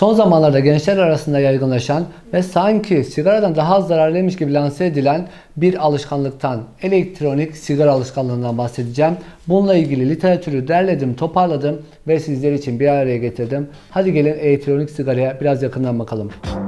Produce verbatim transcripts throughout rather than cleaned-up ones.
Son zamanlarda gençler arasında yaygınlaşan ve sanki sigaradan daha az zararlıymış gibi lanse edilen bir alışkanlıktan, elektronik sigara alışkanlığından bahsedeceğim. Bununla ilgili literatürü derledim, toparladım ve sizler için bir araya getirdim. Hadi gelin elektronik sigaraya biraz yakından bakalım.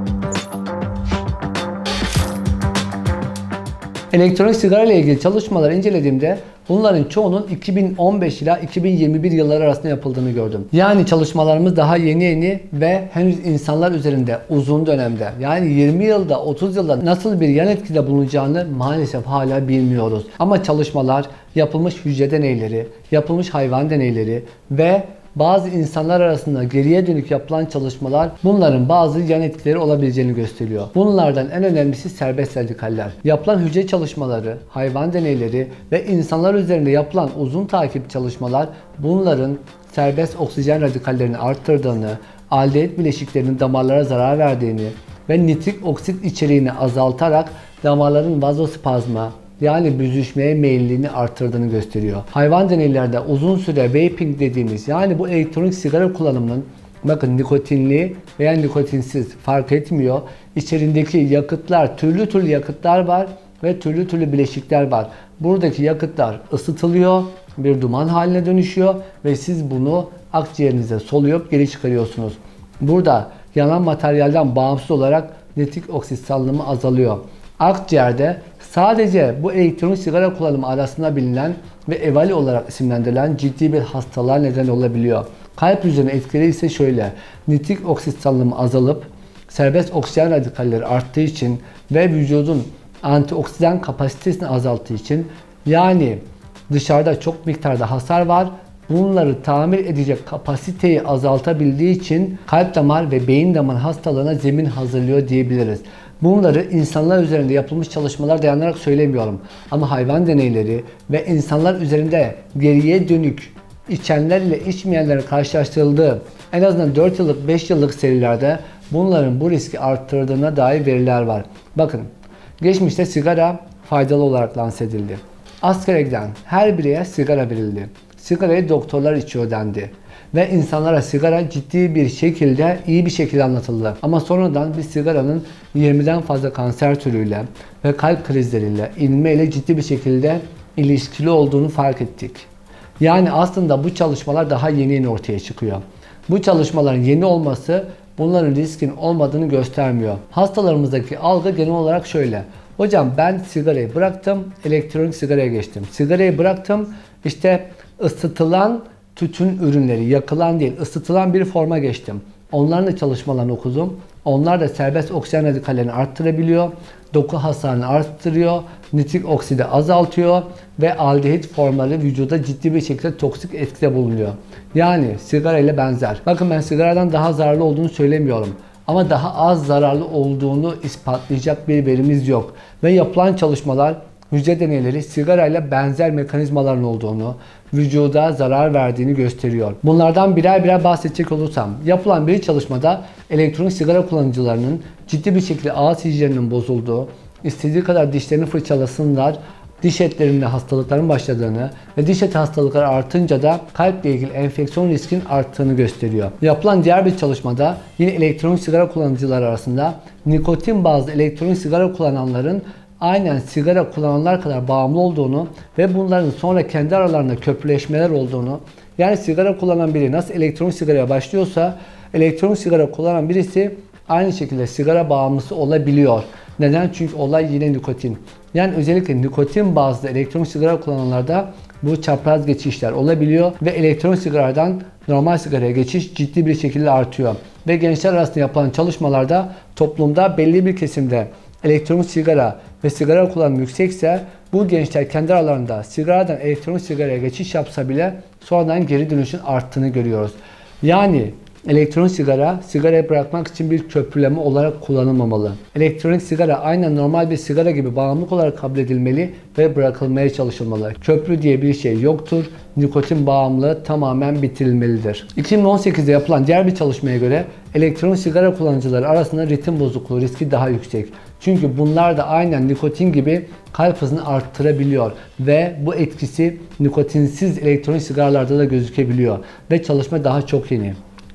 Elektronik sigara ile ilgili çalışmaları incelediğimde bunların çoğunun iki bin on beş ila iki bin yirmi bir yılları arasında yapıldığını gördüm. Yani çalışmalarımız daha yeni yeni ve henüz insanlar üzerinde uzun dönemde, yani yirmi yılda, otuz yılda nasıl bir yan etkide bulunacağını maalesef hala bilmiyoruz. Ama çalışmalar, yapılmış hücre deneyleri, yapılmış hayvan deneyleri ve bazı insanlar arasında geriye dönük yapılan çalışmalar bunların bazı yan etkileri olabileceğini gösteriyor. Bunlardan en önemlisi serbest radikaller. Yapılan hücre çalışmaları, hayvan deneyleri ve insanlar üzerinde yapılan uzun takip çalışmalar bunların serbest oksijen radikallerini arttırdığını, aldehit bileşiklerinin damarlara zarar verdiğini ve nitrik oksit içeriğini azaltarak damarların vazospazma, yani büzüşmeye meyilliğini arttırdığını gösteriyor. Hayvan deneylerde uzun süre vaping dediğimiz, yani bu elektronik sigara kullanımının, bakın, nikotinli veya nikotinsiz fark etmiyor, İçerindeki yakıtlar, türlü türlü yakıtlar var ve türlü türlü bileşikler var. Buradaki yakıtlar ısıtılıyor, bir duman haline dönüşüyor ve siz bunu akciğerinize soluyup geri çıkarıyorsunuz. Burada yanan materyalden bağımsız olarak nitrik oksit salınımı azalıyor. Akciğerde sadece bu elektronik sigara kullanımı arasında bilinen ve evali olarak isimlendirilen ciddi bir hastalığa neden olabiliyor. Kalp üzerine etkileri ise şöyle: nitrik oksit salınımı azalıp serbest oksijen radikalleri arttığı için ve vücudun antioksidan kapasitesini azalttığı için, yani dışarıda çok miktarda hasar var, bunları tamir edecek kapasiteyi azaltabildiği için kalp damar ve beyin damar hastalığına zemin hazırlıyor diyebiliriz. Bunları insanlar üzerinde yapılmış çalışmalar dayanarak söylemiyorum. Ama hayvan deneyleri ve insanlar üzerinde geriye dönük içenler ile içmeyenlerin karşılaştırıldığı en azından dört yıllık, beş yıllık serilerde bunların bu riski arttırdığına dair veriler var. Bakın, geçmişte sigara faydalı olarak lanse edildi. Askere giden her bireye sigara verildi. Sigarayı doktorlar içiyor dendi. Ve insanlara sigara ciddi bir şekilde, iyi bir şekilde anlatıldı. Ama sonradan biz sigaranın yirmiden fazla kanser türüyle ve kalp krizleriyle, inmeyle ciddi bir şekilde ilişkili olduğunu fark ettik. Yani aslında bu çalışmalar daha yeni yeni ortaya çıkıyor. Bu çalışmaların yeni olması bunların riskin olmadığını göstermiyor. Hastalarımızdaki algı genel olarak şöyle: hocam ben sigarayı bıraktım, elektronik sigaraya geçtim. Sigarayı bıraktım, işte ısıtılan tütün ürünleri, yakılan değil, ısıtılan bir forma geçtim. Onların da çalışmalarını okudum. Onlar da serbest oksijen radikallerini arttırabiliyor, doku hasarını arttırıyor, nitrik oksidi azaltıyor ve aldehit formları vücuda ciddi bir şekilde toksik etkide bulunuyor. Yani sigara ile benzer. Bakın, ben sigaradan daha zararlı olduğunu söylemiyorum. Ama daha az zararlı olduğunu ispatlayacak bir verimiz yok. Ve yapılan çalışmalar, hücre deneyleri sigarayla benzer mekanizmaların olduğunu, vücuda zarar verdiğini gösteriyor. Bunlardan birer birer bahsedecek olursam, yapılan bir çalışmada elektronik sigara kullanıcılarının ciddi bir şekilde ağız hijyeninin bozulduğu, istediği kadar dişlerini fırçalasınlar, diş etlerinde hastalıkların başladığını ve diş eti hastalıkları artınca da kalple ilgili enfeksiyon riskinin arttığını gösteriyor. Yapılan diğer bir çalışmada yine elektronik sigara kullanıcıları arasında nikotin bazlı elektronik sigara kullananların aynen sigara kullananlar kadar bağımlı olduğunu ve bunların sonra kendi aralarında köprüleşmeler olduğunu, yani sigara kullanan biri nasıl elektronik sigaraya başlıyorsa elektronik sigara kullanan birisi aynı şekilde sigara bağımlısı olabiliyor. Neden? Çünkü olay yine nikotin. Yani özellikle nikotin bazlı elektronik sigara kullananlarda bu çapraz geçişler olabiliyor ve elektronik sigaradan normal sigaraya geçiş ciddi bir şekilde artıyor. Ve gençler arasında yapılan çalışmalarda toplumda belli bir kesimde elektronik sigara ve sigara kullanımı yüksekse bu gençler kendi aralarında sigaradan elektronik sigaraya geçiş yapsa bile sonradan geri dönüşün arttığını görüyoruz. Yani elektronik sigara, sigarayı bırakmak için bir köprüleme olarak kullanılmamalı. Elektronik sigara aynen normal bir sigara gibi bağımlılık olarak kabul edilmeli ve bırakılmaya çalışılmalı. Köprü diye bir şey yoktur. Nikotin bağımlılığı tamamen bitirilmelidir. iki bin on sekizde yapılan diğer bir çalışmaya göre elektronik sigara kullanıcıları arasında ritim bozukluğu riski daha yüksek. Çünkü bunlar da aynen nikotin gibi kalp hızını arttırabiliyor ve bu etkisi nikotinsiz elektronik sigaralarda da gözükebiliyor ve çalışma daha çok yeni.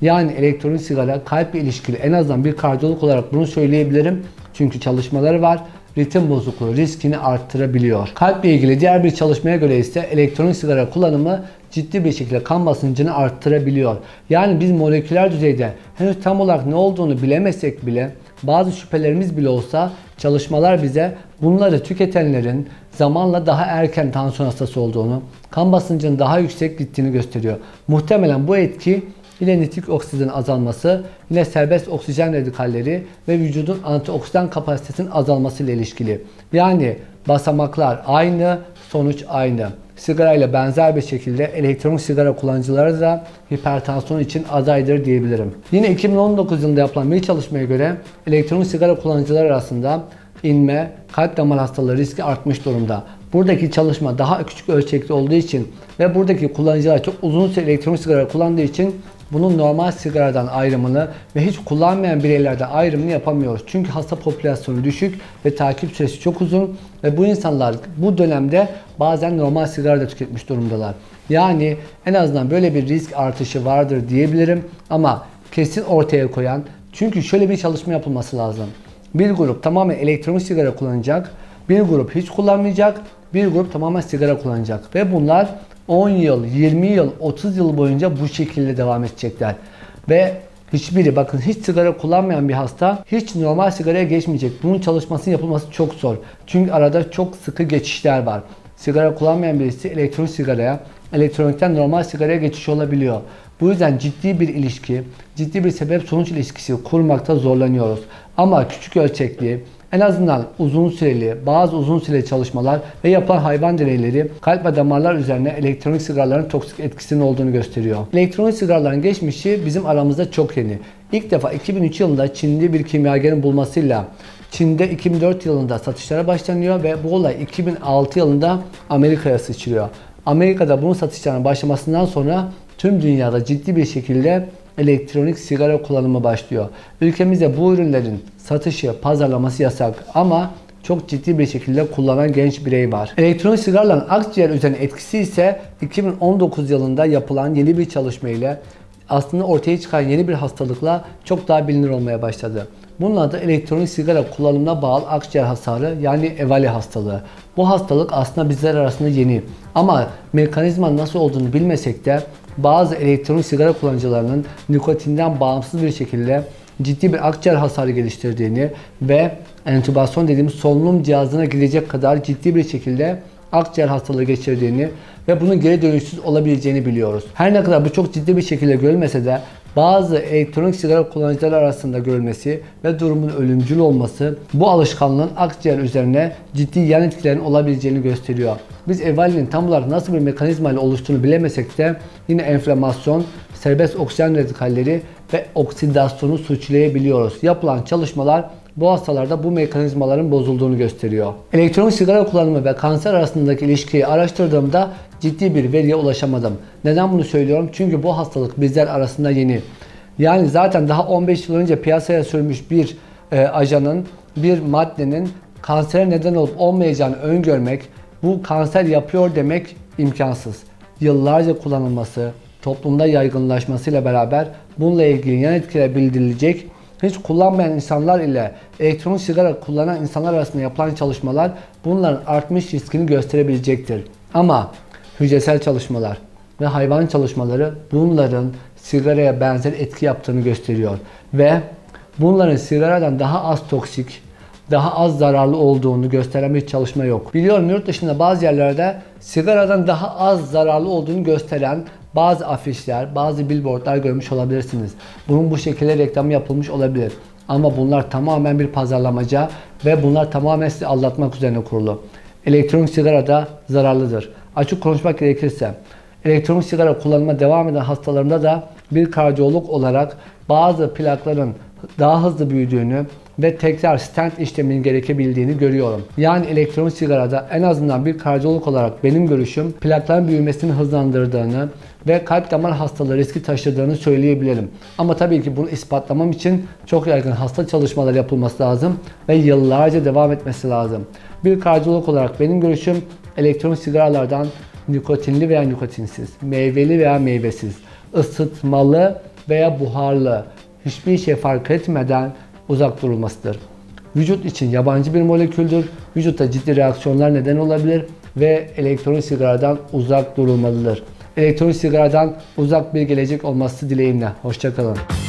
Yani elektronik sigara kalple ilişkili, en azından bir kardiyolog olarak bunu söyleyebilirim. Çünkü çalışmaları var. Ritim bozukluğu riskini arttırabiliyor. Kalple ilgili diğer bir çalışmaya göre ise elektronik sigara kullanımı ciddi bir şekilde kan basıncını arttırabiliyor. Yani biz moleküler düzeyde henüz tam olarak ne olduğunu bilemesek bile, bazı şüphelerimiz bile olsa, çalışmalar bize bunları tüketenlerin zamanla daha erken tansiyon hastası olduğunu, kan basıncının daha yüksek gittiğini gösteriyor. Muhtemelen bu etki yine nitrik oksidin azalması, yine serbest oksijen radikalleri ve vücudun antioksidan kapasitesinin azalması ile ilişkili. Yani basamaklar aynı, sonuç aynı. Sigara ile benzer bir şekilde elektronik sigara kullanıcıları da hipertansiyon için adaydır diyebilirim. Yine iki bin on dokuz yılında yapılan bir çalışmaya göre elektronik sigara kullanıcıları arasında inme, kalp damar hastalığı riski artmış durumda. Buradaki çalışma daha küçük ölçekli olduğu için ve buradaki kullanıcılar çok uzun süre elektronik sigara kullandığı için bunun normal sigaradan ayrımını ve hiç kullanmayan bireylerden ayrımını yapamıyoruz. Çünkü hasta popülasyonu düşük ve takip süresi çok uzun ve bu insanlar bu dönemde bazen normal sigara da tüketmiş durumdalar. Yani en azından böyle bir risk artışı vardır diyebilirim ama kesin ortaya koyan, çünkü şöyle bir çalışma yapılması lazım. Bir grup tamamen elektronik sigara kullanacak, bir grup hiç kullanmayacak, bir grup tamamen sigara kullanacak ve bunlar on yıl, yirmi yıl, otuz yıl boyunca bu şekilde devam edecekler. Ve hiçbiri, bakın, hiç sigara kullanmayan bir hasta hiç normal sigaraya geçmeyecek. Bunun çalışmasının yapılması çok zor. Çünkü arada çok sıkı geçişler var. Sigara kullanmayan birisi elektronik sigaraya, elektronikten normal sigaraya geçiş olabiliyor. Bu yüzden ciddi bir ilişki, ciddi bir sebep-sonuç ilişkisi kurmakta zorlanıyoruz. Ama küçük ölçekli, en azından uzun süreli, bazı uzun süreli çalışmalar ve yapılan hayvan deneyleri kalp ve damarlar üzerine elektronik sigaraların toksik etkisinin olduğunu gösteriyor. Elektronik sigaraların geçmişi bizim aramızda çok yeni. İlk defa iki bin üç yılında Çinli bir kimyagerin bulmasıyla Çin'de iki bin dört yılında satışlara başlanıyor ve bu olay iki bin altı yılında Amerika'ya sıçrıyor. Amerika'da bunun satışlarına başlamasından sonra tüm dünyada ciddi bir şekilde elektronik sigara kullanımı başlıyor. Ülkemizde bu ürünlerin satışı, pazarlaması yasak ama çok ciddi bir şekilde kullanan genç birey var. Elektronik sigaraların akciğer üzerine etkisi ise iki bin on dokuz yılında yapılan yeni bir çalışma ile aslında ortaya çıkan yeni bir hastalıkla çok daha bilinir olmaya başladı. Bunun adı elektronik sigara kullanımına bağlı akciğer hasarı, yani EVALI hastalığı. Bu hastalık aslında bizler arasında yeni ama mekanizma nasıl olduğunu bilmesek de bazı elektronik sigara kullanıcılarının nikotinden bağımsız bir şekilde ciddi bir akciğer hasarı geliştirdiğini ve entübasyon dediğimiz solunum cihazına gidecek kadar ciddi bir şekilde akciğer hastalığı geçirdiğini ve bunun geri dönüşsüz olabileceğini biliyoruz. Her ne kadar bu çok ciddi bir şekilde görülmese de bazı elektronik sigara kullanıcıları arasında görülmesi ve durumun ölümcül olması bu alışkanlığın akciğer üzerine ciddi yan etkilerin olabileceğini gösteriyor. Biz EVALI'nin tam olarak nasıl bir mekanizma ile oluştuğunu bilemesek de yine enflamasyon, serbest oksijen radikalleri ve oksidasyonu suçlayabiliyoruz. Yapılan çalışmalar bu hastalarda bu mekanizmaların bozulduğunu gösteriyor. Elektronik sigara kullanımı ve kanser arasındaki ilişkiyi araştırdığımda ciddi bir veriye ulaşamadım. Neden bunu söylüyorum? Çünkü bu hastalık bizler arasında yeni. Yani zaten daha on beş yıl önce piyasaya sürmüş bir e, ajanın, bir maddenin kansere neden olup olmayacağını öngörmek, bu kanser yapıyor demek imkansız. Yıllarca kullanılması, toplumda yaygınlaşmasıyla beraber bununla ilgili yan etkiler bildirilecek. Hiç kullanmayan insanlar ile elektronik sigara kullanan insanlar arasında yapılan çalışmalar bunların artmış riskini gösterebilecektir. Ama hücresel çalışmalar ve hayvan çalışmaları bunların sigaraya benzer etki yaptığını gösteriyor. Ve bunların sigaradan daha az toksik, daha az zararlı olduğunu gösteren bir çalışma yok. Biliyorum, yurt dışında bazı yerlerde sigaradan daha az zararlı olduğunu gösteren bazı afişler, bazı billboardlar görmüş olabilirsiniz. Bunun bu şekilde reklamı yapılmış olabilir. Ama bunlar tamamen bir pazarlamaca ve bunlar tamamen sizi aldatmak üzerine kurulu. Elektronik sigara da zararlıdır. Açık konuşmak gerekirse, elektronik sigara kullanıma devam eden hastalarımda da bir kardiyolog olarak bazı plakların daha hızlı büyüdüğünü ve tekrar stent işleminin gerekebildiğini görüyorum. Yani elektronik sigarada en azından bir kardiyolog olarak benim görüşüm plakların büyümesini hızlandırdığını ve kalp damar hastalığı riski taşıdığını söyleyebilirim. Ama tabii ki bunu ispatlamam için çok yaygın hasta çalışmalar yapılması lazım ve yıllarca devam etmesi lazım. Bir kardiyolog olarak benim görüşüm elektronik sigaralardan nikotinli veya nikotinsiz, meyveli veya meyvesiz, ısıtmalı veya buharlı hiçbir şey fark etmeden uzak durulmasıdır. Vücut için yabancı bir moleküldür. Vücutta ciddi reaksiyonlar neden olabilir ve elektronik sigaradan uzak durulmalıdır. Elektronik sigaradan uzak bir gelecek olması dileğimle. Hoşça kalın.